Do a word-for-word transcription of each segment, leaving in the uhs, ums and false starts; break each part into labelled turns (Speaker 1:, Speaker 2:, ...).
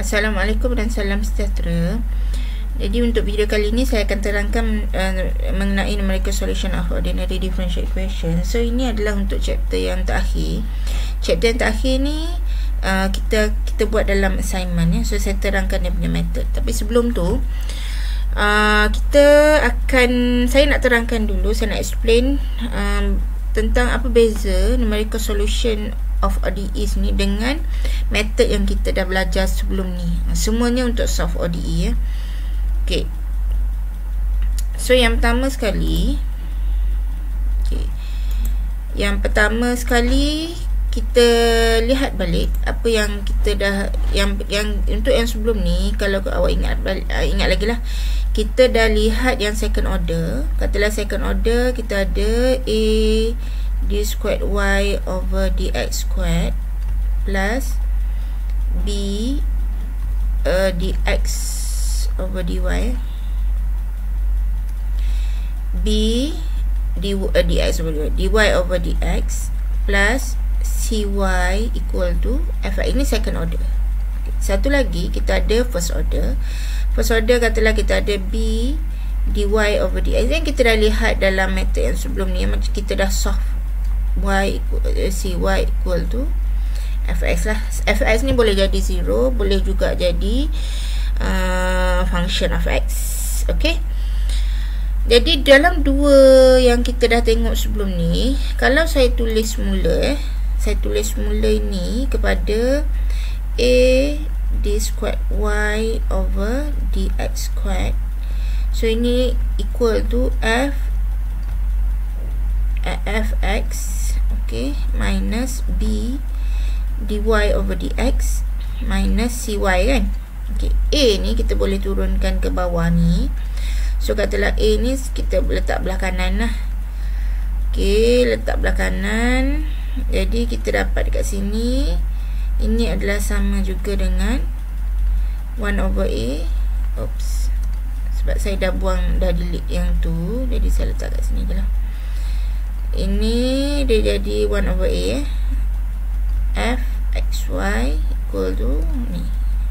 Speaker 1: Assalamualaikum dan salam sejahtera. Jadi untuk video kali ini saya akan terangkan uh, mengenai numerical solution of ordinary differential equation. So ini adalah untuk chapter yang terakhir. Chapter yang terakhir ni uh, kita kita buat dalam assignment ya. So saya terangkan dia punya method. Tapi sebelum tu uh, kita akan saya nak terangkan dulu, saya nak explain um, tentang apa beza numerical solution of O D Es ni dengan method yang kita dah belajar sebelum ni. Semuanya untuk solve O D E ya. Okey. So yang pertama sekali, okey. Yang pertama sekali kita lihat balik apa yang kita dah yang yang untuk yang sebelum ni, kalau awak ingat ingat lagi lah, kita dah lihat yang second order. Katalah second order kita ada A d squared y over dx squared plus b uh, dx over dy, b d, uh, dx over dy, dy over dx plus cy equal to f. Ini second order. Okay. Satu lagi kita ada first order. First order katalah kita ada b dy over dx. Yang kita dah lihat dalam method yang sebelum ni, macam kita dah solve y equal, cy equal to fx lah. Fx ni boleh jadi zero, boleh juga jadi uh, function of x. Okay. Jadi dalam dua yang kita dah tengok sebelum ni, kalau saya tulis mula eh, saya tulis mula ini kepada a d squared y over dx squared. So ini equal to f fx, okay, minus b dy over dx minus cy kan. Okay, a ni kita boleh turunkan ke bawah ni. So katalah a ni kita letak belah kanan lah. Okay, letak belah kanan. Jadi kita dapat dekat sini, ini adalah sama juga dengan one over a. Oops, sebab saya dah buang, dah delete yang tu, jadi saya letak kat sini je lah. Ini dia jadi one over a eh. F xy equal to ni.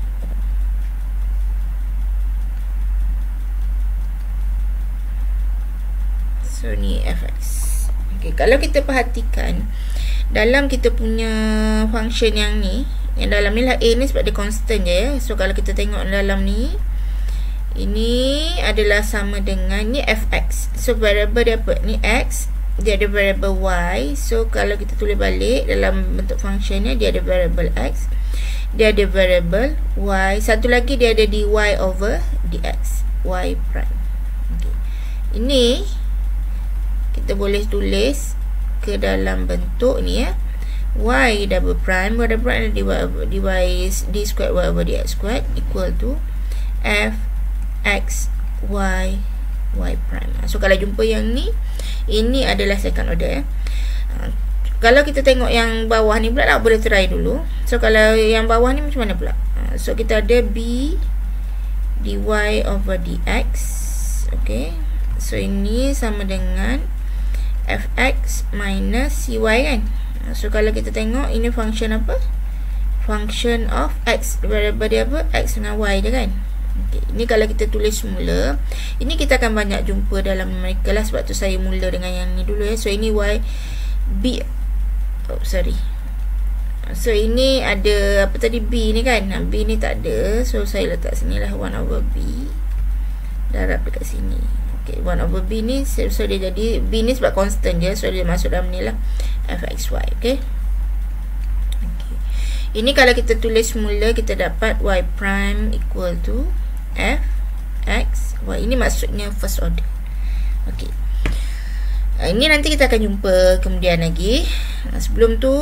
Speaker 1: So ni fx. Okay, kalau kita perhatikan dalam kita punya function yang ni, yang dalam ni lah a ni sebab dia constant je ya. So kalau kita tengok dalam ni, ini adalah sama dengan ni fx. So variable dia apa? Ni x, dia ada variable y. So kalau kita tulis balik dalam bentuk functionnya, dia ada variable x, dia ada variable y, satu lagi dia ada dy over dx, y prime. Okay. Ini kita boleh tulis ke dalam bentuk ni ya, y double prime, y double prime dy over dy d squared y over dx squared equal to f x y y prime. So kalau jumpa yang ni, ini adalah second order ya. Ha, kalau kita tengok yang bawah ni pula lah, boleh try dulu. So kalau yang bawah ni macam mana pula? Ha, so kita ada b dy over dx. Okay. So ini sama dengan fx minus cy kan. Ha, so kalau kita tengok ini function apa? Function of x. Variable dia apa? X dengan y je kan. Okay. Ini kalau kita tulis semula, ini kita akan banyak jumpa dalam numerical lah, sebab tu saya mula dengan yang ni dulu ya. So ini y b, oh sorry, so ini ada apa tadi, b ni kan, b ni tak ada. So saya letak sini lah one over b, darab dekat sini. Okay, one over b ni, so dia jadi b ni sebab constant je, so dia masuk dalam ni lah fxy. Okay. Okay, ini kalau kita tulis semula, kita dapat y prime equal to f x y. Ini maksudnya first order. Okey. Uh, ini nanti kita akan jumpa kemudian lagi. Uh, sebelum tu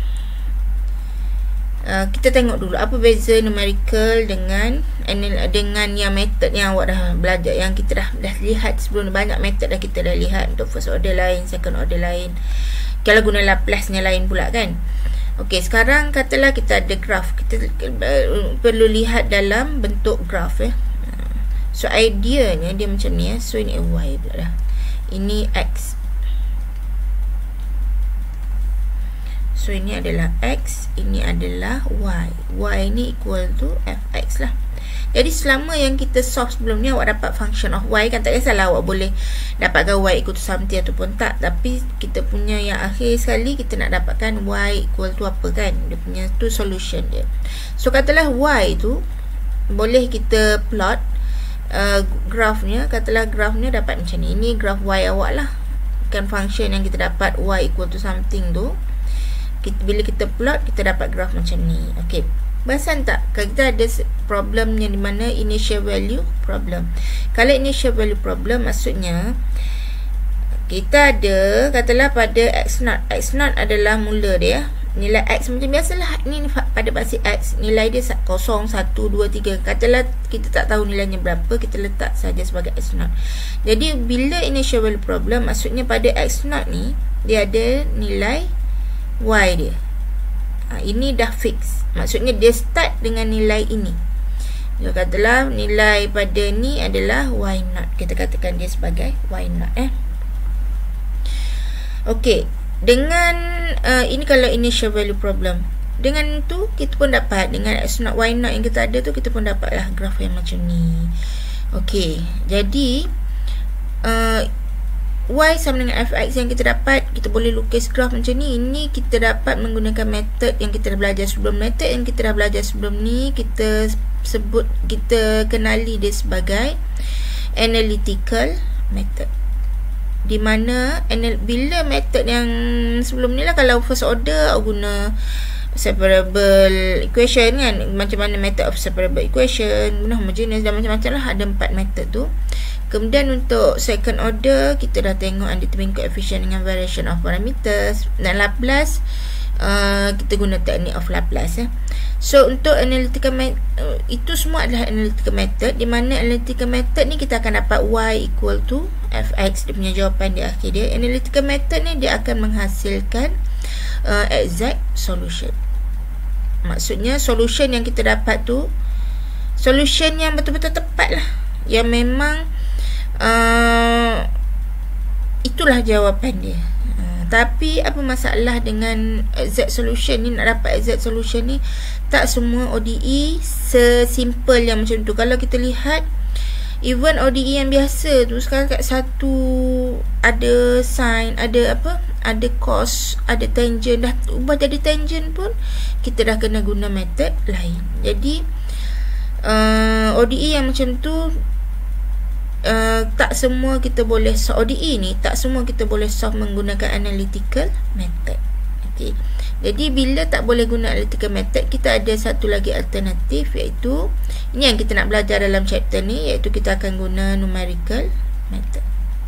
Speaker 1: uh, kita tengok dulu apa beza numerical dengan dengan yang method yang awak dah belajar, yang kita dah dah lihat sebelum. Banyak method dah kita dah lihat. Untuk first order lain, second order lain, kalau guna Laplace-nya lain pula kan. Okey, sekarang katalah kita ada graf. Kita uh, perlu lihat dalam bentuk graf ya. So ideanya dia macam ni ya. So ini y pula dah. Ini x. So So ini adalah X, ini adalah Y. Y ni equal to Fx lah. Jadi selama yang kita solve sebelum ni, awak dapat function of Y kan, tak kisahlah awak boleh dapatkan Y equal to something ataupun tak. Tapi kita punya yang akhir sekali, kita nak dapatkan Y equal to apa kan, dia punya tu solution dia. So katalah Y tu boleh kita plot uh, grafnya. Katalah grafnya dapat macam ni. Ini graf Y awak lah kan, function yang kita dapat Y equal to something tu, kita, bila kita plot, kita dapat graf macam ni. Okay, perasan tak? Kalau kita ada problem yang di mana initial value problem. Kalau initial value problem, maksudnya kita ada, katalah pada x naught. X naught adalah mula dia, nilai x macam biasalah. Ni pada basis x, nilai dia kosong, satu, dua, tiga. Katalah kita tak tahu nilainya berapa, kita letak saja sebagai x naught. Jadi bila initial value problem, maksudnya pada x naught ni dia ada nilai y dia. Ha, ini dah fix. Maksudnya dia start dengan nilai ini. Dia katalah nilai pada ni adalah y naught. Kita katakan dia sebagai y naught eh. Okey, dengan uh, ini kalau initial value problem. Dengan tu kita pun dapat, dengan x naught y naught yang kita ada tu, kita pun dapatlah graf yang macam ni. Okey, jadi uh, Y sama dengan Fx yang kita dapat, kita boleh lukis graf macam ni. Ini kita dapat menggunakan method yang kita dah belajar sebelum. Method yang kita dah belajar sebelum ni, kita sebut, kita kenali dia sebagai analytical method. Di mana bila method yang sebelum ni lah, kalau first order guna separable equation kan, macam mana method of separable equation, guna homogeneous dan macam-macam lah, ada empat method tu. Kemudian untuk second order, kita dah tengok undetermined coefficient dengan variation of parameters. Dan Laplace, uh, kita guna teknik of Laplace eh. So untuk analytical method, uh, itu semua adalah analytical method, di mana analytical method ni kita akan dapat y equal to Fx, dia punya jawapan di akhir dia. Analytical method ni dia akan menghasilkan uh, exact solution. Maksudnya solution yang kita dapat tu solution yang betul-betul tepat lah, yang memang uh, itulah jawapan dia. uh, Tapi apa masalah dengan exact solution ni? Nak dapat exact solution ni, tak semua O D E sesimpel yang macam tu. Kalau kita lihat, even O D E yang biasa tu, sekarang kat satu ada sin, ada apa, ada cos, ada tangent, dah ubah jadi tangent pun kita dah kena guna method lain. Jadi uh, O D E yang macam tu uh, tak semua kita boleh solve. O D E ni tak semua kita boleh solve menggunakan analytical method. Okay. Jadi bila tak boleh guna analytical method, kita ada satu lagi alternatif, iaitu ini yang kita nak belajar dalam chapter ni, iaitu kita akan guna numerical method.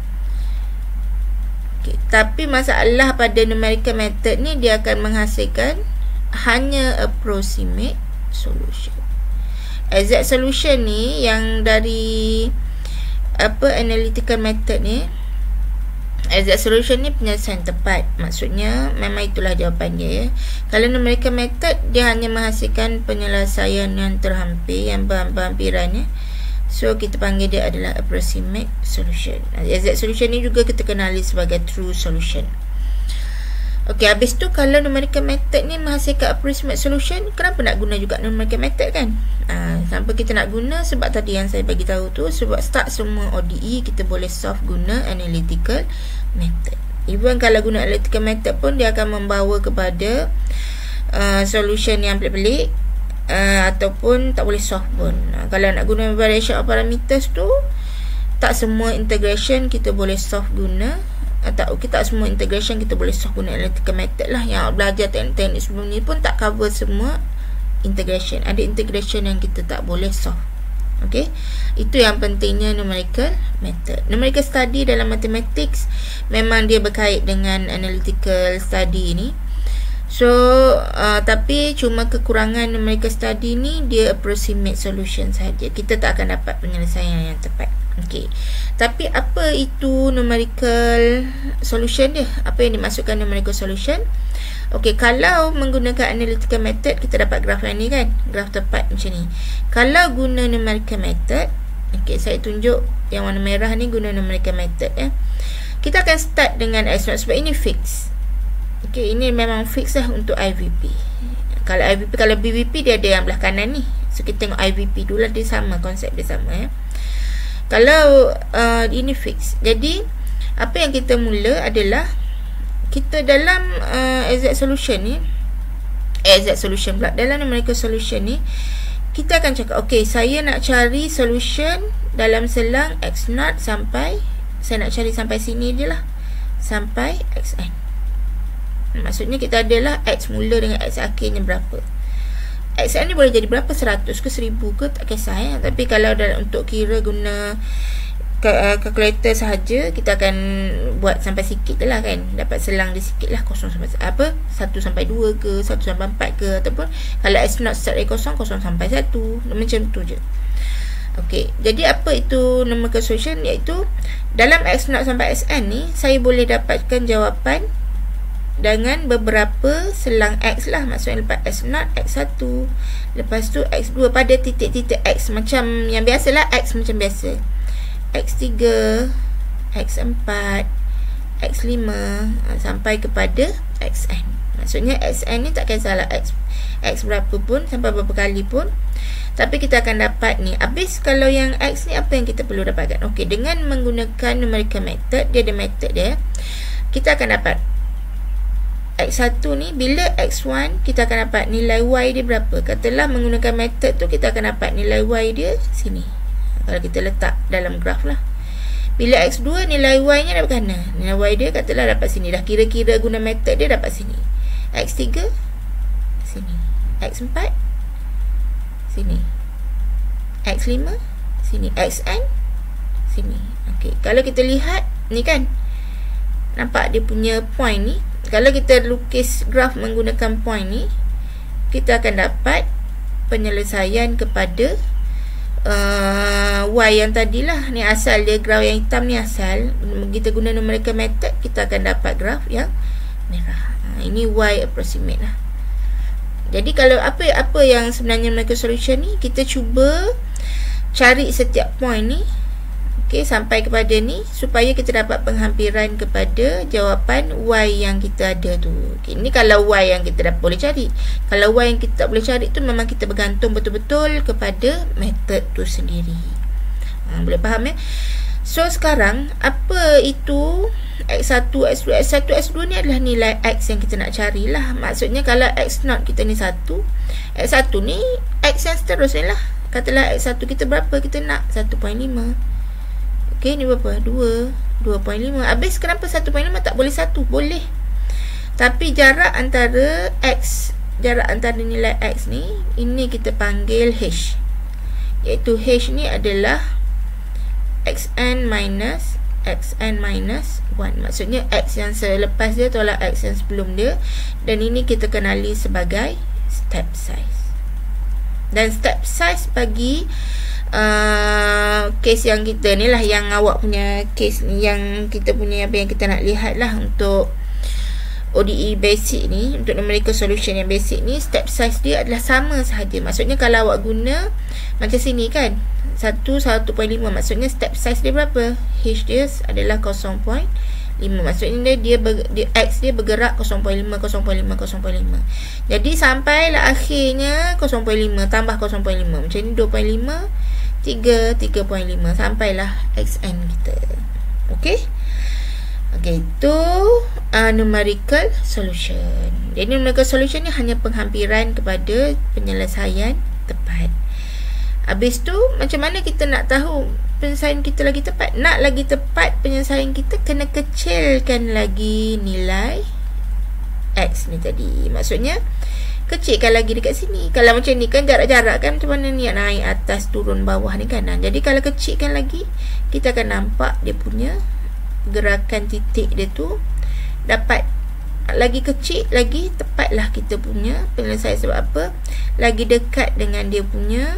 Speaker 1: Okay. Tapi masalah pada numerical method ni, dia akan menghasilkan hanya approximate solution. Exact solution ni yang dari apa analytical method ni, exact solution ni penyelesaian tepat. Maksudnya memang itulah jawapan dia ya. Kalau numerical method, dia hanya menghasilkan penyelesaian yang terhampir, yang berhampiran ya. So kita panggil dia adalah approximate solution. Exact solution ni juga kita kenali sebagai true solution. Okey, habis tu kalau numerical method ni menghasilkan approximate solution, kenapa nak guna juga numerical method kan? Ha, sampai kita nak guna, sebab tadi yang saya bagi tahu tu, sebab start semua O D E kita boleh solve guna analytical method. Even kalau guna analytical method pun, dia akan membawa kepada uh, solution yang pelik-pelik, uh, ataupun tak boleh solve pun. Uh, kalau nak guna variation of parameters tu, tak semua integration kita boleh solve guna, atau kita tak semua integration kita boleh solve guna analytical method lah. Yang belajar teknik-teknik sebelum ni pun tak cover semua integration. Ada integration yang kita tak boleh solve. Okay, itu yang pentingnya numerical method. Numerical study dalam mathematics memang dia berkait dengan analytical study ni. So uh, tapi cuma kekurangan numerical study ni, dia approximate solution saja. Kita tak akan dapat penyelesaian yang tepat. Okey. Tapi apa itu numerical solution dia? Apa yang dimaksudkan numerical solution? Okey, kalau menggunakan analytical method, kita dapat graf yang ni kan, graf tepat macam ni. Kalau guna numerical method, okey, saya tunjuk yang warna merah ni guna numerical method ya. Kita akan start dengan x naught sebab ini fix. Okey, ini memang fix lah untuk I V P. Kalau I V P, kalau B V P dia ada yang belah kanan ni. So kita tengok I V P dulu lah, dia sama, konsep dia sama ya. Kalau uh, ini fix. Jadi apa yang kita mula adalah kita dalam uh, exact solution ni, exact solution pula, dalam numerical solution ni kita akan cakap, okey, saya nak cari solution dalam selang x naught sampai, saya nak cari sampai sini je lah, sampai xn. Maksudnya kita adalah x mula dengan x akhirnya berapa. Xn ni boleh jadi berapa, seratus ke seribu ke, tak kisah ya. Tapi kalau dalam untuk kira guna kalkulator sahaja, kita akan buat sampai sikit je lah kan, dapat selang dia sikit lah, kosong sampai apa, satu sampai dua ke, satu sampai empat ke, ataupun kalau x naught start dari kosong, kosong sampai satu, macam tu je. Okey, jadi apa itu numerical solution? Iaitu dalam x naught sampai xn ni saya boleh dapatkan jawapan dengan beberapa selang x lah. Maksudnya lepas x naught, x satu, lepas tu x dua pada titik-titik x, macam yang biasalah, x macam biasa, x tiga, x empat, x lima sampai kepada xn. Maksudnya xn ni tak kisahlah x, x berapa pun, sampai berapa kali pun, tapi kita akan dapat ni. Habis kalau yang x ni, apa yang kita perlu dapatkan? Okey, dengan menggunakan numerical method, dia ada method dia, kita akan dapat x satu ni, bila x one kita akan dapat nilai y dia berapa. Katalah menggunakan method tu, kita akan dapat nilai y dia sini, kalau kita letak dalam graf lah. Bila x dua, nilai y nya dapat mana? Nilai y dia katalah dapat sini, dah kira-kira guna method dia dapat sini. X tiga sini, x empat sini, x lima sini, xn sini. Okey, kalau kita lihat ni kan, nampak dia punya point ni. Kalau kita lukis graf menggunakan point ni, kita akan dapat penyelesaian kepada uh, y yang tadilah. Ni asal dia, graf yang hitam ni asal. Kita guna numerical method, kita akan dapat graf yang merah. Ha, ini y approximate lah. Jadi kalau apa apa yang sebenarnya numerical solution ni, kita cuba cari setiap point ni, okey, sampai kepada ni, supaya kita dapat penghampiran kepada jawapan y yang kita ada tu. Okey, ni kalau y yang kita dah boleh cari. Kalau y yang kita tak boleh cari tu, memang kita bergantung betul-betul kepada method tu sendiri. Ha, boleh faham ya? So sekarang apa itu x satu, x dua? X satu, x dua ni adalah nilai x yang kita nak carilah. Maksudnya kalau x naught kita ni satu, x satu ni x yang seterusnya lah. Katalah x satu kita berapa kita nak? satu perpuluhan lima. Okey, ni berapa? dua, dua perpuluhan lima. Habis kenapa satu perpuluhan lima tak boleh satu? Boleh. Tapi jarak antara x, jarak antara nilai x ni, ini kita panggil h. Iaitu h ni adalah xn minus xn minus one. Maksudnya x yang selepas dia tolak x yang sebelum dia. Dan ini kita kenali sebagai step size. Dan step size bagi uh, case yang kita ni lah, yang awak punya case ni, yang kita punya apa yang kita nak lihat lah untuk O D E basic ni, untuk numerical solution yang basic ni, step size dia adalah sama sahaja. Maksudnya kalau awak guna macam sini kan, satu, satu perpuluhan lima, maksudnya step size dia berapa? H dia adalah kosong perpuluhan lima. Maksudnya dia, ber, dia X dia bergerak kosong perpuluhan lima, kosong perpuluhan lima, kosong perpuluhan lima. Jadi sampailah akhirnya kosong perpuluhan lima tambah kosong perpuluhan lima. Macam ni dua perpuluhan lima, tiga, tiga perpuluhan lima, sampailah xn kita. Okey? Okey, itu uh, numerical solution. Jadi numerical solution ni hanya penghampiran kepada penyelesaian tepat. Habis tu, macam mana kita nak tahu penyelesaian kita lagi tepat? Nak lagi tepat penyelesaian kita, kena kecilkan lagi nilai x ni tadi. Maksudnya kecilkan lagi dekat sini. Kalau macam ni kan jarak-jarak kan, macam mana ni naik atas turun bawah ni kan. Jadi kalau kecilkan lagi, kita akan nampak dia punya gerakan titik dia tu dapat lagi kecil, lagi tepatlah kita punya penyelesaian. Sebab apa? Lagi dekat dengan dia punya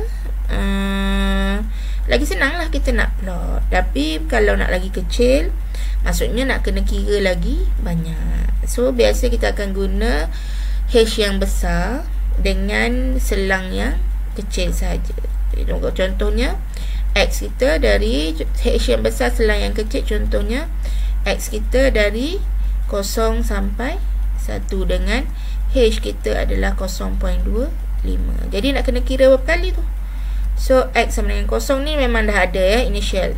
Speaker 1: uh, lagi senang lah kita nak plot. Tapi kalau nak lagi kecil, maksudnya nak kena kira lagi banyak. So biasa kita akan guna h yang besar dengan selang yang kecil saja. Contohnya x kita dari h yang besar, selang yang kecil. Contohnya x kita dari kosong sampai satu dengan H kita adalah kosong perpuluhan dua lima. Jadi nak kena kira berapa kali tu. So X sama dengan kosong ni memang dah ada ya, initial.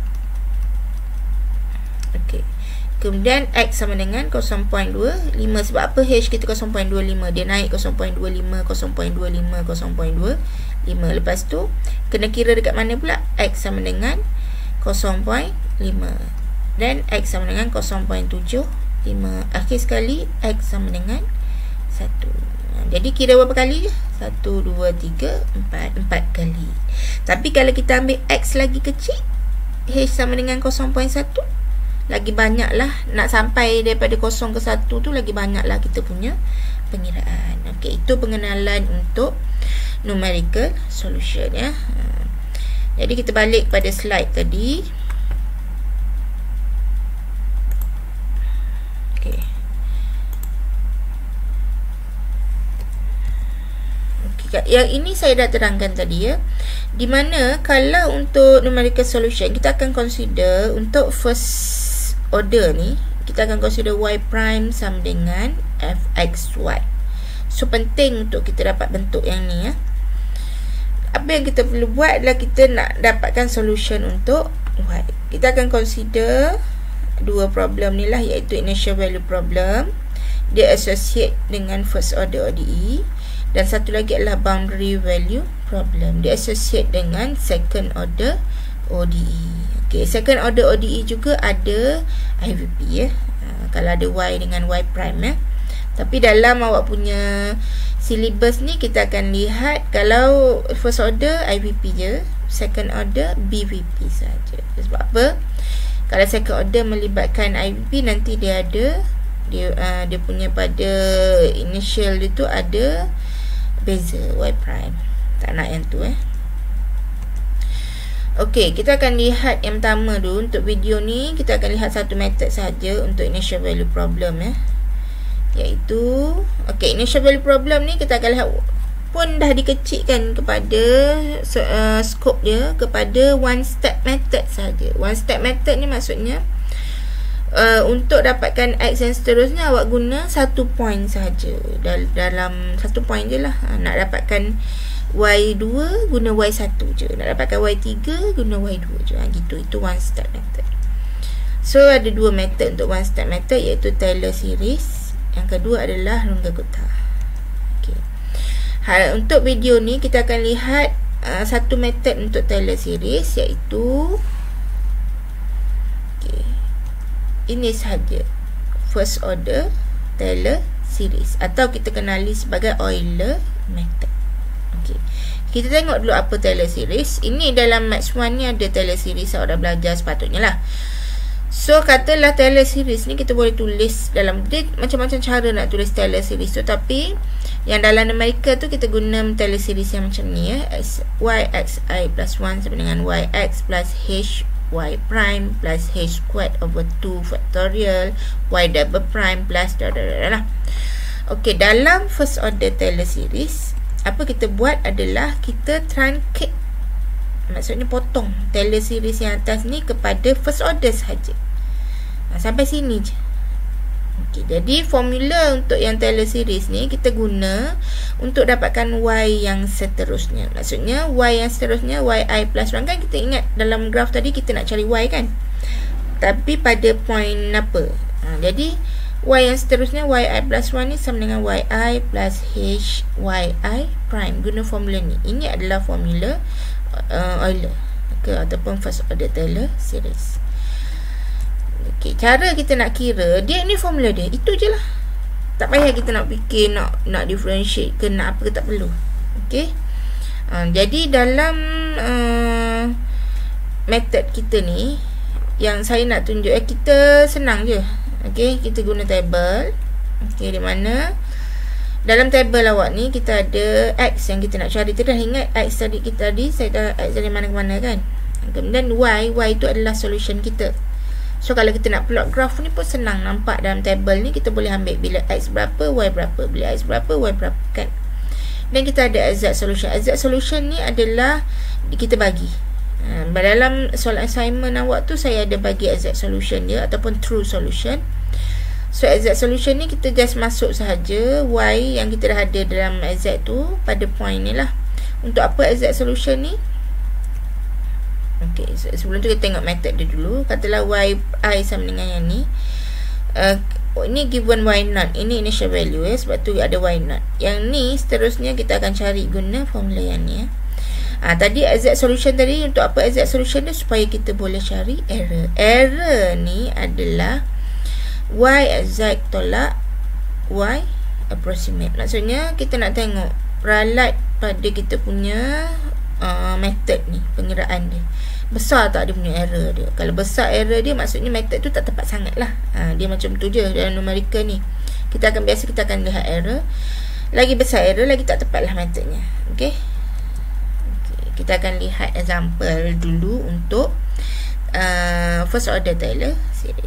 Speaker 1: Okey. Kemudian X sama dengan kosong perpuluhan dua lima. Sebab apa? H kita kosong perpuluhan dua lima. Dia naik kosong perpuluhan dua lima, kosong perpuluhan dua lima, kosong perpuluhan dua lima. Lepas tu kena kira dekat mana pula? X sama dengan kosong perpuluhan lima. Dan X sama dengan kosong perpuluhan tujuh lima. Akhir sekali X sama dengan satu. Jadi kira berapa kali je? satu, dua, tiga, empat. empat kali. Tapi kalau kita ambil X lagi kecil, H sama dengan kosong perpuluhan satu, lagi banyak lah. Nak sampai daripada kosong ke satu tu, lagi banyak lah kita punya pengiraan. Okey, itu pengenalan untuk numerical solution ya. Jadi kita balik pada slide tadi. Okey. Yang ini saya dah terangkan tadi ya. Di mana kalau untuk numerical solution kita akan consider untuk first order ni, kita akan consider y prime sama dengan fxy. So penting untuk kita dapat bentuk yang ni ya. Apa yang kita perlu buat adalah kita nak dapatkan solution untuk y. Kita akan consider dua problem ni lah, iaitu initial value problem. Dia associate dengan first order O D E. Dan satu lagi adalah boundary value problem. Dia associate dengan second order O D E. Okay, second order O D E juga ada I V P ya. Ha, kalau ada y dengan y prime ya. Tapi dalam awak punya syllabus ni kita akan lihat kalau first order I V P je, second order B V P saja. Sebab apa? Kalau second order melibatkan I V P, nanti dia ada dia uh, dia punya pada initial dia tu ada beza y prime. Tak nak yang tu eh. Okey, kita akan lihat yang pertama dulu. Untuk video ni kita akan lihat satu method saja untuk initial value problem ya. Iaitu okey, initial value problem ni kita akan lihat pun dah dikecilkan kepada uh, scope dia kepada one step method saja. One step method ni maksudnya uh, untuk dapatkan X dan seterusnya awak guna satu point saja. Dal dalam satu point je lah. Nak dapatkan Y dua guna Y satu je. Nak dapatkan Y tiga guna Y dua je. Ha, gitu. Itu one step method. So ada dua method untuk one step method, iaitu Taylor series. Yang kedua adalah Runge-Kutta. Okay. Ha, untuk video ni kita akan lihat uh, satu method untuk Taylor series, iaitu okay, ini sahaja first order Taylor series, atau kita kenali sebagai Euler method. Okay. Kita tengok dulu apa Taylor series. Ini dalam Maths one ni ada Taylor series, awak dah belajar sepatutnya lah. So katalah Taylor series ni kita boleh tulis dalam dia, macam-macam cara nak tulis Taylor series tu, tapi yang dalam numerical tu kita guna Taylor series yang macam ni ya. Yxi plus one sama dengan yx plus h y prime plus h squared over two factorial y double prime plus dadadadada. Okey, dalam first order Taylor series, apa kita buat adalah kita truncate, maksudnya potong Taylor series yang atas ni kepada first order sahaja. Ha, sampai sini je. Okey, jadi formula untuk yang Taylor series ni kita guna untuk dapatkan y yang seterusnya. Maksudnya y yang seterusnya yi plus one, kan kita ingat dalam graf tadi kita nak cari y kan, tapi pada point apa. Ha, jadi y yang seterusnya yi plus one ni sama dengan yi plus h yi prime. Guna formula ni. Ini adalah formula uh, Euler ke, ataupun first order Taylor series. Okey, cara kita nak kira dia, ni formula dia, itu je lah. Tak payah kita nak fikir nak nak differentiate ke nak apa ke, tak perlu. Okey. Uh, jadi dalam uh, method kita ni yang saya nak tunjuk, eh, kita senang je. Okey, kita guna table. Okey, di mana dalam table awak ni kita ada X yang kita nak cari. Kita dah ingat X tadi kita tadi saya dah X dari mana ke mana kan. Kemudian Y, Y itu adalah solution kita. So kalau kita nak plot graph ni pun senang, nampak dalam table ni kita boleh ambil bila X berapa, Y berapa, bila X berapa, Y berapa kan. Dan kita ada exact solution. Exact solution ni adalah kita bagi. Ha, dalam soal assignment awak tu saya ada bagi exact solution dia ataupun true solution. So exact solution ni kita just masuk sahaja y yang kita dah ada dalam exact tu pada point ni lah. Untuk apa exact solution ni? Okay, so sebelum tu kita tengok method dia dulu. Katalah y I sama dengan yang ni. Uh, ini given y naught. Ini initial value ya, sebab tu ada y naught. Yang ni seterusnya kita akan cari guna formula yang ni ya. Ha, tadi exact solution tadi, untuk apa exact solution dia? Supaya kita boleh cari error. Error ni adalah y exact tolak y approximate. Maksudnya kita nak tengok ralat pada kita punya uh, method ni, pengiraan dia besar tak dia punya error dia. Kalau besar error dia, maksudnya method tu tak tepat sangat lah. Ha, dia macam tu je dalam numerical ni. Kita akan biasa kita akan lihat error. Lagi besar error, lagi tak tepat lah methodnya. Okay, okay, kita akan lihat example dulu untuk uh, first order Taylor series.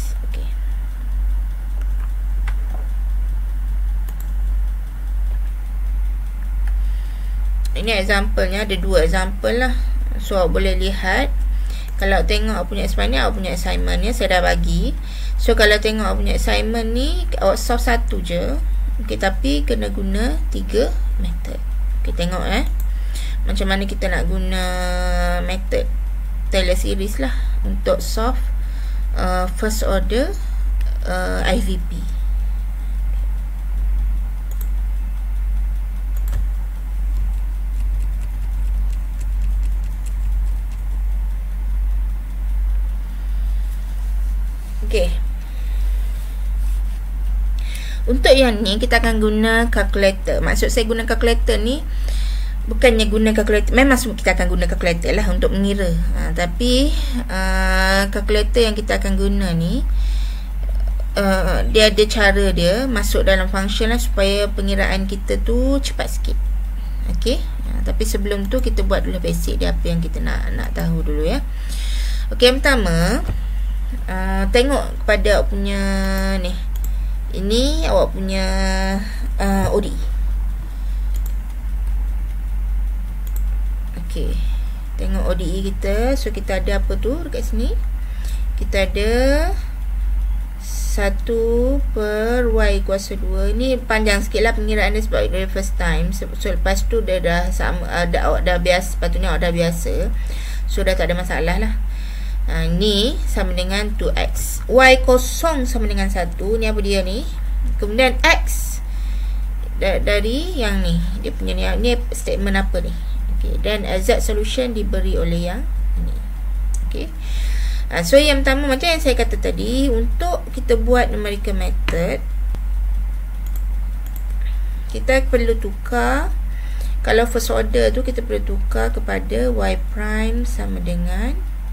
Speaker 1: Ini example-nya, ada dua example lah. So awak boleh lihat. Kalau tengok awak punya assignment ni, awak punya assignment ni saya dah bagi. So kalau tengok awak punya assignment ni, awak solve satu je. Okay, tapi kena guna tiga method. Okay, tengok eh macam mana kita nak guna method Taylor series lah untuk solve uh, first order uh, I V P. Okay. Untuk yang ni kita akan guna calculator. Maksud saya guna calculator ni bukannya guna calculator, memang kita akan guna calculator lah untuk mengira. Ha, tapi uh, calculator yang kita akan guna ni uh, dia ada cara dia masuk dalam function lah supaya pengiraan kita tu cepat sikit. Okay. Ha, tapi sebelum tu kita buat dulu basic dia, apa yang kita nak nak tahu dulu ya. Okay, yang pertama Uh, tengok kepada awak punya ni. Ini awak punya uh, O D E. Okey, tengok O D E kita. So kita ada apa tu dekat sini? Kita ada satu per y kuasa dua. Ini panjang sikit lah pengiraan dia sebab dari first time. So, so lepas tu dia dah sama, uh, dah, awak dah biasa. Sepatutnya awak dah biasa. So dah tak ada masalah lah. Ha, ni sama dengan two x. Y kosong sama dengan satu. Ni apa dia ni? Kemudian x da dari yang ni. Dia punya ni, ni statement apa ni? Okay. Dan exact solution diberi oleh yang ni. Okay. Ha, so yang pertama macam yang saya kata tadi, untuk kita buat numerical method, kita perlu tukar. Kalau first order tu kita perlu tukar kepada y prime sama dengan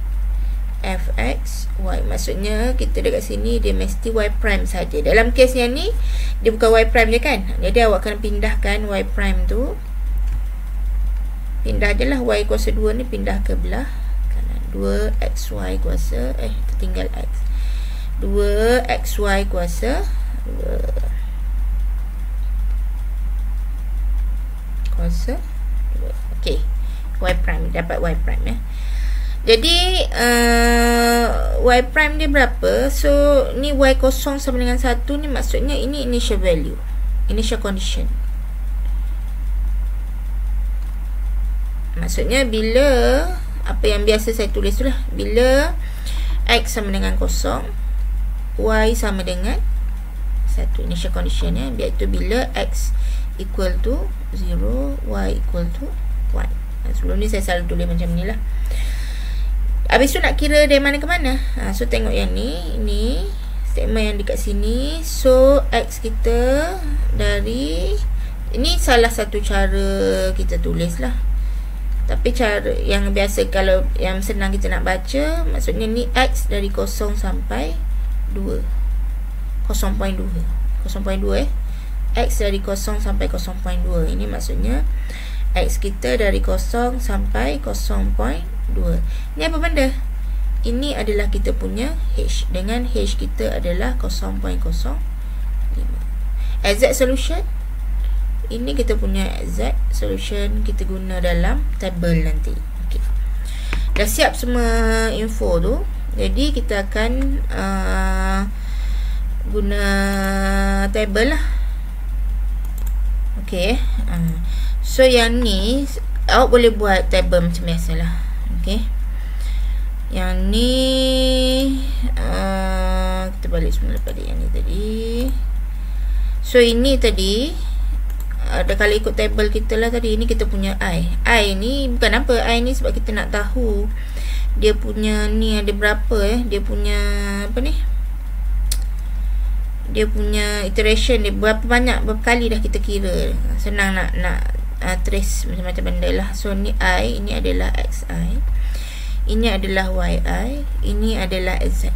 Speaker 1: fx y. Maksudnya kita dekat sini dia mesti y prime saja. Dalam kes yang ni dia bukan y prime je kan. Jadi awak kena pindahkan y prime tu. Pindah je lah y kuasa dua ni, pindah ke belah kanan. dua xy kuasa eh tertinggal x. dua xy kuasa dua. Kuasa dua. Okey. Y prime dapat y prime ya. Jadi uh, y prime dia berapa? So ni y kosong sama dengan satu ni, maksudnya ini initial value, initial condition. Maksudnya bila apa yang biasa saya tulis tu lah, bila x sama dengan kosong, y sama dengan satu, initial condition ya. Iaitu bila x equal to zero, y equal to one. Sebelum ni saya selalu tulis macam ni lah. Habis tu nak kira dari mana ke mana. Ha, so tengok yang ni. Ini statement yang dekat sini. So x kita dari, ini salah satu cara kita tulis lah. Tapi cara yang biasa, kalau yang senang kita nak baca, maksudnya ni x dari kosong sampai dua. kosong perpuluhan dua. kosong perpuluhan dua eh. X dari kosong sampai kosong perpuluhan dua. Ini maksudnya x kita dari kosong sampai kosong perpuluhan dua. Ini apa benda? Ini adalah kita punya h. Dengan h kita adalah kosong perpuluhan kosong lima. Exact solution, ini kita punya exact solution, kita guna dalam table nanti. Okay. Dah siap semua info tu. Jadi kita akan uh, guna table lah. Okay. uh. So yang ni awak boleh buat table macam biasa lah. Okay. Yang ni uh, kita balik semula pada yang ni tadi. So ini tadi ada kalau ikut table kita lah tadi, ini kita punya I. I ni bukan apa, I ni sebab kita nak tahu dia punya ni ada berapa eh, dia punya apa ni, dia punya iteration dia berapa banyak, berapa kali dah kita kira. Senang nak nak uh, trace macam-macam benda lah. So ni I, ini adalah Xi, ini adalah Yi, ini adalah Z,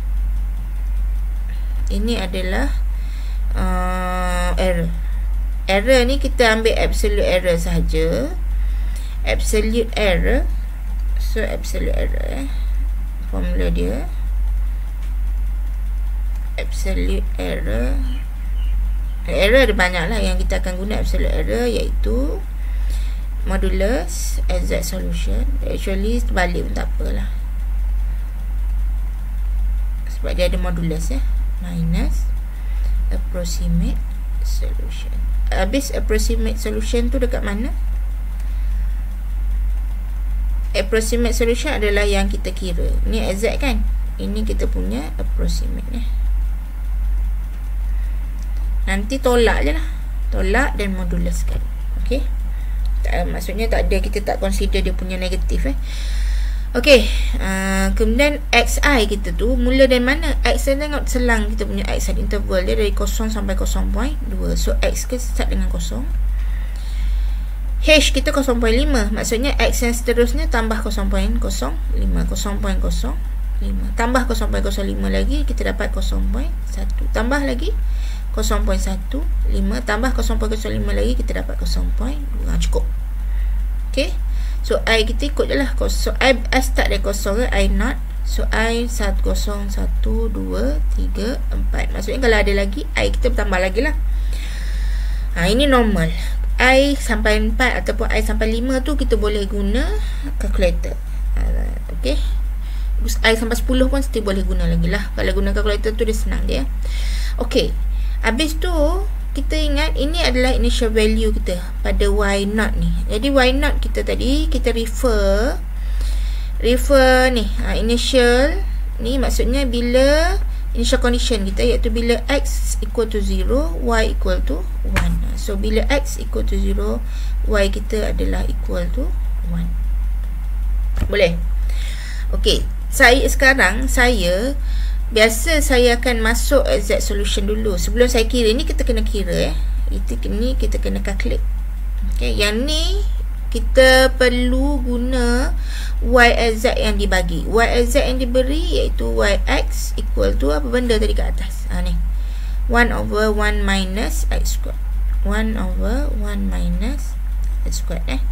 Speaker 1: ini adalah uh, error. Error ni kita ambil absolute error sahaja. Absolute error. So absolute error eh. Formula dia absolute error. Error ada banyak lah yang kita akan guna absolute error, iaitu modulus exact solution. Actually terbalik pun tak apalah, sebab dia ada modulus ya, minus approximate solution. Habis approximate solution tu dekat mana? Approximate solution adalah yang kita kira. Ni exact kan? Ini kita punya approximate eh. Nanti tolak je lah, tolak dan moduluskan. Okay, tak, maksudnya tak ada, kita tak consider dia punya negatif eh. Okay, uh, kemudian Xi kita tu mula dari mana? X ni tengok selang kita punya X interval dia dari kosong sampai kosong perpuluhan dua. So X kita start dengan kosong. H kita kosong perpuluhan lima. Maksudnya X yang seterusnya tambah kosong perpuluhan kosong lima. kosong perpuluhan kosong lima. Tambah kosong perpuluhan kosong lima lagi, kita dapat kosong perpuluhan satu. Tambah lagi kosong perpuluhan satu lima. Tambah kosong perpuluhan kosong lima lagi, kita dapat kosong perpuluhan dua. Cukup. Okay. So I kita ikut je lah. So I, I start dari kosong ke I not. So I satu, kosong, satu, dua, tiga, empat. Maksudnya kalau ada lagi I kita bertambah lagi lah. Ha, ini normal. I sampai empat ataupun I sampai lima tu kita boleh guna calculator. Ha, okay. I sampai sepuluh pun still boleh guna lagi lah. Kalau guna calculator tu dia senang dia. Okay. Habis tu kita ingat ini adalah initial value kita pada Y naught ni. Jadi Y naught kita tadi kita refer refer ni ha, initial ni maksudnya bila initial condition kita, iaitu bila X equal to zero, Y equal to one. So bila X equal to zero, Y kita adalah equal to one. Boleh? Okay, saya sekarang saya biasa saya akan masuk exact solution dulu. Sebelum saya kira, ni kita kena kira eh. Itu ni kita kena calculate. Okay, yang ni kita perlu guna Y exact yang dibagi. Y exact yang diberi iaitu Yx equal to apa benda tadi kat atas. Ha ni. one over one minus X squared. one over one minus X squared eh.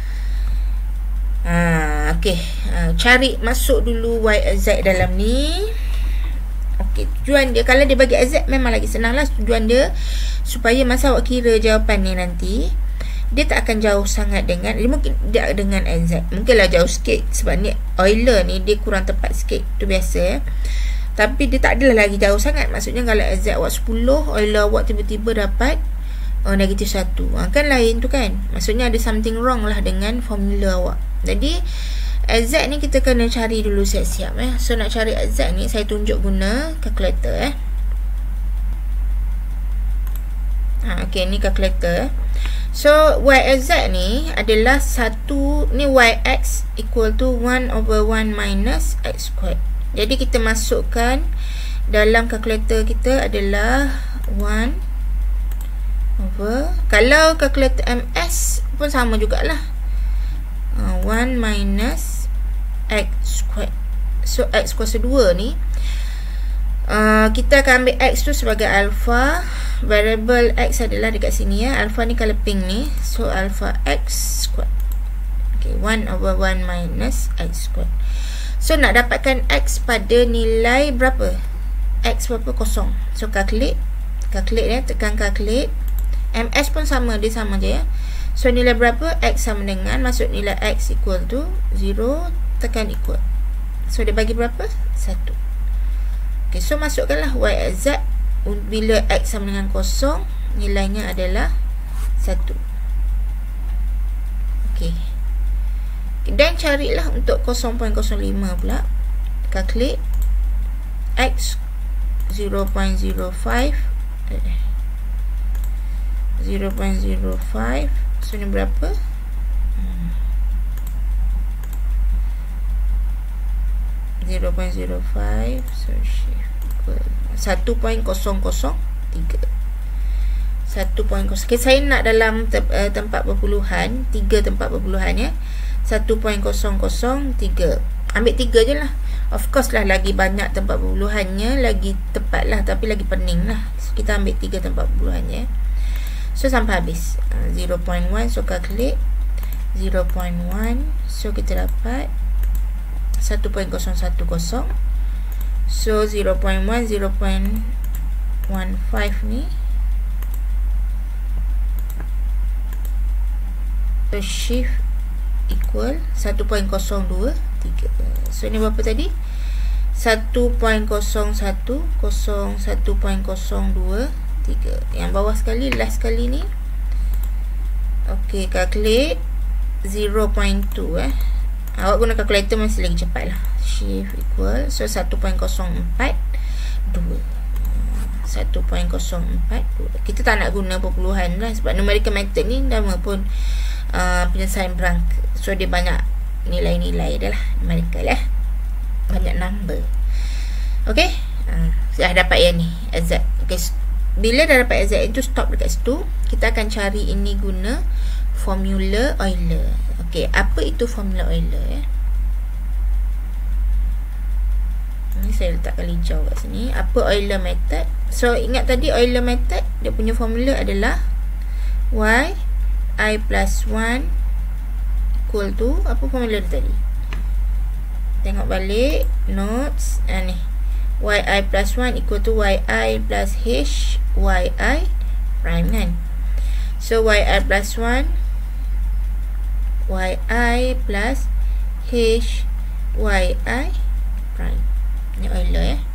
Speaker 1: Ha, okey. Ha, cari masuk dulu Y exact dalam ni. Okey, tujuan dia kalau dia bagi exact memang lagi senang lah. Tujuan dia supaya masa awak kira jawapan ni nanti, dia tak akan jauh sangat dengan, dia mungkin dia dengan exact, mungkinlah jauh sikit sebab ni Euler ni dia kurang tepat sikit, tu biasa eh. Tapi dia tak adalah lagi jauh sangat. Maksudnya kalau exact awak sepuluh, Euler awak tiba-tiba dapat oh, negatif satu, ha, kan lain tu kan. Maksudnya ada something wrong lah dengan formula awak. Jadi exact ni kita kena cari dulu siap-siap eh. So nak cari exact ni saya tunjuk guna calculator eh. Ha, okay, ni calculator eh. So Y exact ni adalah satu, ni Yx equal to one over one minus X squared. Jadi kita masukkan dalam calculator kita adalah one over, kalau calculator M S pun sama jugalah, uh, one minus X squared. So X kuasa dua ni uh, kita akan ambil X tu sebagai alpha. Variable X adalah dekat sini ya. Alpha ni kalau pink ni. So alpha X squared. Okay, one over one minus X squared. So nak dapatkan X pada nilai berapa? X berapa? Kosong. So calculate. Calculate ya. Tekan calculate. M S pun sama. Dia sama je ya. So nilai berapa? X sama dengan, masuk nilai X equal to zero. Tekan equal. So dia bagi berapa? satu. Okay, so masukkanlah Y exact. bila X sama dengan kosong, nilainya adalah satu. Okey. Dan carilah untuk kosong perpuluhan kosong lima pula. Calculate X zero perpuluhan zero lima zero perpuluhan zero lima. So ni berapa? Hmm. zero perpuluhan zero lima. So shift equal satu perpuluhan kosong kosong tiga. satu perpuluhan kosong. Okay, saya nak dalam te uh, tempat perpuluhan, tiga tempat perpuluhan ya. satu perpuluhan kosong kosong tiga. Ambil tiga je lah. Of course lah, lagi banyak tempat perpuluhannya, lagi tepat lah, tapi lagi pening lah. So, kita ambil tiga tempat perpuluhannya. So, sampai habis. Uh, zero perpuluhan satu, so calculate. zero perpuluhan satu, so kita dapat satu perpuluhan kosong satu kosong. So, zero perpuluhan satu, zero perpuluhan lima ni. So, shift equal satu perpuluhan kosong dua tiga. So ni berapa tadi? satu perpuluhan kosong satu kosong satu perpuluhan kosong dua tiga. Yang bawah sekali, last sekali ni. Okey, calculate zero perpuluhan dua eh. Awak guna kalkulator masih lagi cepat lah. Shift equal, so satu perpuluhan kosong empat dua. satu perpuluhan kosong empat dua. Kita tak nak guna perpuluhan lah, sebab numerical method ni nama pun uh, penyelesaian berangka. So dia banyak nilai-nilai dah lah, numerical lah, banyak number. Okay, uh, dah dapat yang ni exact. Okay, bila dah dapat exact itu, stop dekat situ. Kita akan cari ini guna formula Euler. Okay, apa itu formula Euler ya? Ni saya letakkan hijau kat sini. Apa Euler method? So ingat tadi Euler method, dia punya formula adalah y I plus one equal to, apa formula dia tadi? Tengok balik notes. Ah, ni yi plus one equal to yi plus h yi prime kan. So yi plus one yi plus h yi prime. Ni Euler ya.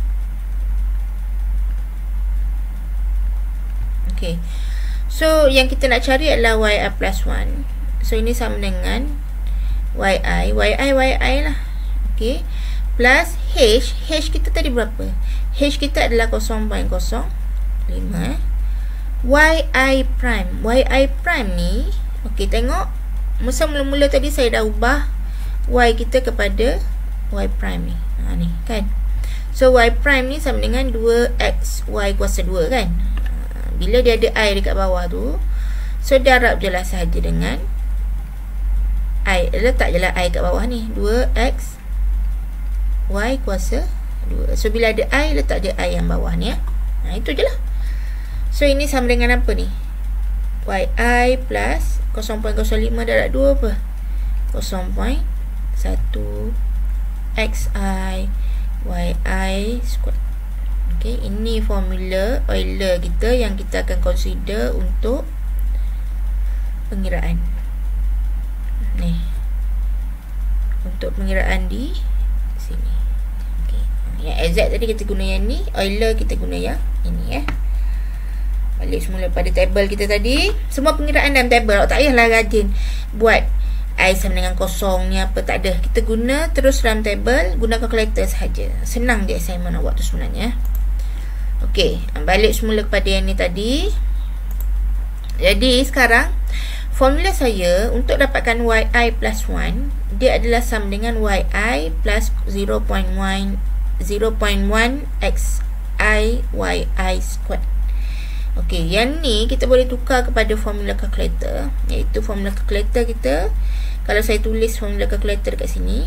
Speaker 1: Okay, so yang kita nak cari adalah yi plus one. So ini sama dengan yi, yi, yi lah. Okay, plus h. H kita tadi berapa? H kita adalah kosong perpuluhan kosong lima eh. Yi prime. Yi prime ni, okay, tengok. Masa mula-mula tadi saya dah ubah y kita kepada y prime ni. Ha, ni kan. So y prime ni sama dengan dua x y kuasa dua kan. Ha, bila dia ada i dekat bawah tu, so darab je lah sahaja dengan i. Letak je lah i kat bawah ni, dua x y kuasa dua. So bila ada i, letak je i yang bawah ni ya. Ha, itu je lah. So ini sama dengan apa ni? Yi plus kosong perpuluhan kosong lima darab dua apa? kosong perpuluhan satu xi yi square. Okay, ini formula Euler kita yang kita akan consider untuk pengiraan. Ni. Untuk pengiraan di sini. Okay. Yang exact tadi kita guna yang ni, Euler kita guna yang ini ya. Balik semula pada table kita tadi. Semua pengiraan dalam table. Awak tak payahlah rajin buat I sama dengan kosong ni apa, tak ada. Kita guna terus dalam table, guna calculator sahaja. Senang je assignment awak tu sebenarnya. Okey, balik semula kepada yang ni tadi. Jadi sekarang formula saya untuk dapatkan yi plus one, dia adalah sama dengan yi plus zero perpuluhan one xi yi square. Okey, yang ni kita boleh tukar kepada formula calculator, iaitu formula calculator kita. Kalau saya tulis formula calculator kat sini,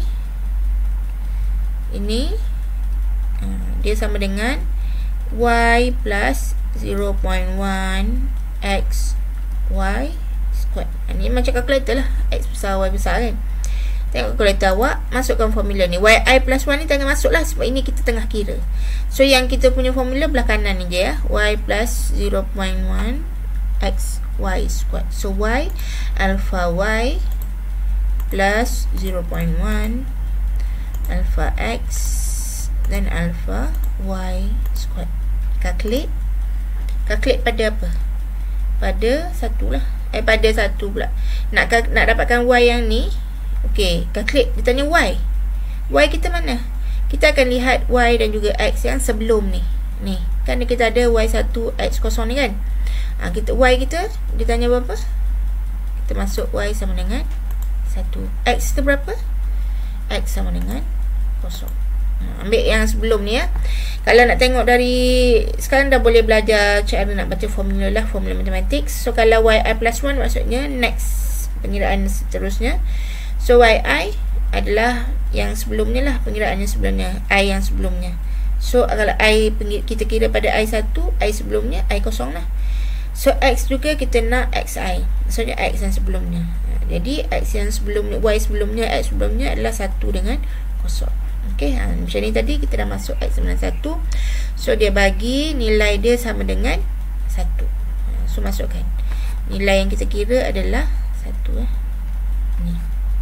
Speaker 1: ini uh, dia sama dengan y plus zero perpuluhan one x y square. Ini macam calculator lah, x besar y besar kan. Tengok calculator awak, masukkan formula ni. Yi plus one ni jangan masuk lah, sebab ini kita tengah kira. So yang kita punya formula belah kanan ni je ya, y plus zero perpuluhan one x y square. So y alpha y plus zero perpuluhan one alpha x dan alpha y square. Calculate. Calculate pada apa? Pada satu lah. Eh, pada satu pula. Nak nak dapatkan Y yang ni. Okey, calculate. Dia tanya Y. Y kita mana? Kita akan lihat Y dan juga X yang sebelum ni. Ni. Kan kita ada Y satu, X kosong ni kan? Ha, kita, Y kita, dia tanya berapa? Kita masuk Y sama dengan satu. X kita berapa? X sama dengan kosong. Ha, ambil yang sebelum ni ya. Kalau nak tengok dari sekarang dah boleh belajar cara nak baca formula lah, formula matematik. So kalau yi plus one maksudnya next, pengiraan seterusnya. So yi adalah yang sebelumnya lah, pengiraan yang sebelumnya, I yang sebelumnya. So kalau I kita kira pada I satu, I sebelumnya, I kosong lah. So X juga kita nak xi, maksudnya X yang sebelumnya. Jadi X yang sebelumnya, Y sebelumnya, X sebelumnya adalah satu dengan kosong. Okey, ha, macam ni tadi kita dah masuk X sama dengan satu. So dia bagi nilai dia sama dengan satu. Ha, so masukkan nilai yang kita kira adalah satu eh. Ni.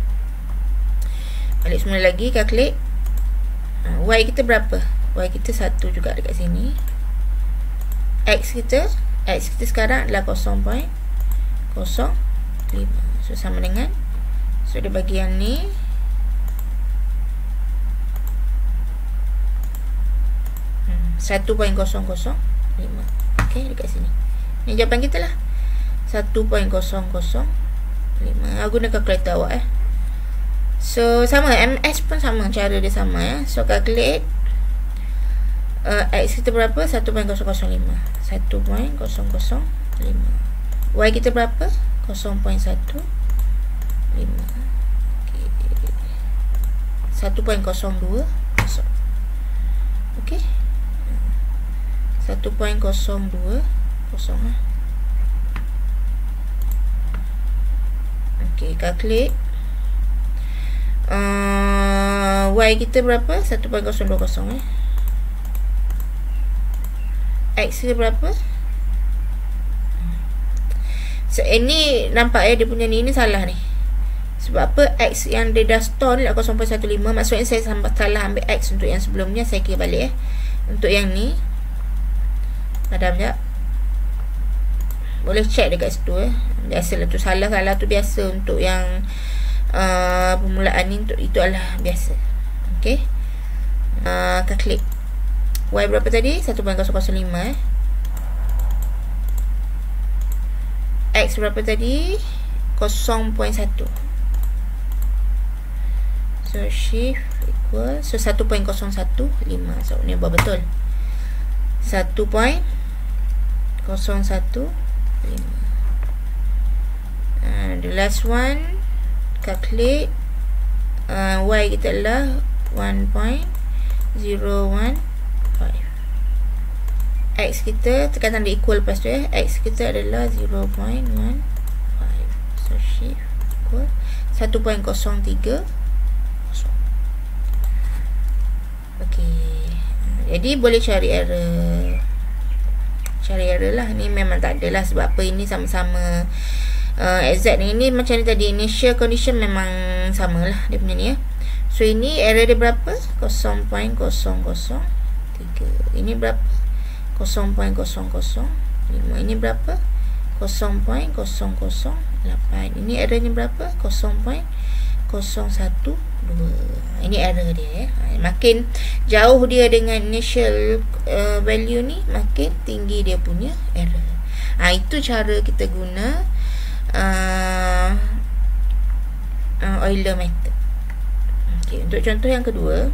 Speaker 1: Balik semula lagi, calculate. Ha, Y kita berapa? Y kita satu juga dekat sini. X kita, X kita sekarang adalah kosong perpuluhan kosong lima. So sama dengan, so dia bagi yang ni satu perpuluhan kosong kosong lima. Okey, dekat sini. Ni jawapan kita lah. satu perpuluhan kosong kosong lima. Ah, guna kalkulator awak eh. So sama, M S pun sama, cara dia sama ya. So calculate uh, X kita berapa? satu perpuluhan kosong kosong lima. satu perpuluhan kosong kosong lima. Y kita berapa? kosong perpuluhan satu lima. Okey. satu perpuluhan kosong dua kosong. Okey. satu perpuluhan kosong dua kosong lah. Okey, calculate. Uh, y kita berapa? satu perpuluhan kosong dua kosong eh. X kita berapa? So ini nampak ya, dia punya ni, ni salah ni. Sebab apa? X yang dia dah store lah kosong perpuluhan satu lima. Maksudnya saya salah ambil X untuk yang sebelumnya. Saya kira balik eh. Untuk yang ni padam sekejap. Boleh check dekat situ eh. Biasalah tu, salah-salah tu biasa untuk yang uh, permulaan ni, untuk itu adalah biasa. Okey. Uh, calculate. Y berapa tadi? satu perpuluhan kosong kosong lima eh. X berapa tadi? kosong perpuluhan satu. So shift equal, so satu perpuluhan kosong satu lima. So ni buat betul. satu perpuluhan kosong satu lima. Uh, the last one, calculate. uh, Y kita adalah one point zero one five. X kita tekan tanda equal lepas tu eh. X kita adalah zero point one five. So shift equal satu perpuluhan kosong tiga. Okey. Jadi boleh cari error. Cari error lah. Ni memang tak ada lah. Sebab apa, ini sama-sama uh, exact ni. Ini macam ni tadi, initial condition memang sama lah dia punya ni ya. So ini error dia berapa? kosong perpuluhan kosong kosong tiga. Ini berapa? kosong perpuluhan kosong kosong lima. Ini berapa? kosong perpuluhan kosong kosong lapan. Ini errornya berapa? kosong perpuluhan kosong satu dua. Ini error dia ya. Makin jauh dia dengan initial uh, value ni, makin tinggi dia punya error. Ha, itu cara kita guna uh, uh, Euler method. Okay, untuk contoh yang kedua,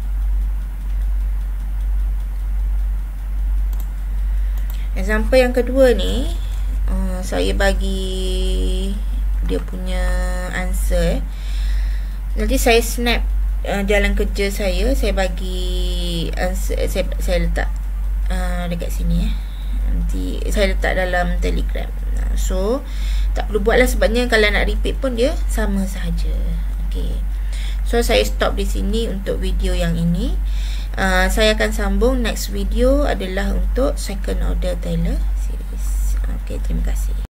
Speaker 1: example yang kedua ni, uh, saya bagi dia punya answer. Nanti saya snap uh, jalan kerja saya, saya bagi answer, saya, saya letak uh, dekat sini eh. Nanti saya letak dalam Telegram. uh, So tak perlu buat lah, sebabnya kalau nak repeat pun dia sama sahaja. Okay, so saya stop di sini untuk video yang ini. uh, Saya akan sambung next video adalah untuk second order Taylor series. Okay, terima kasih.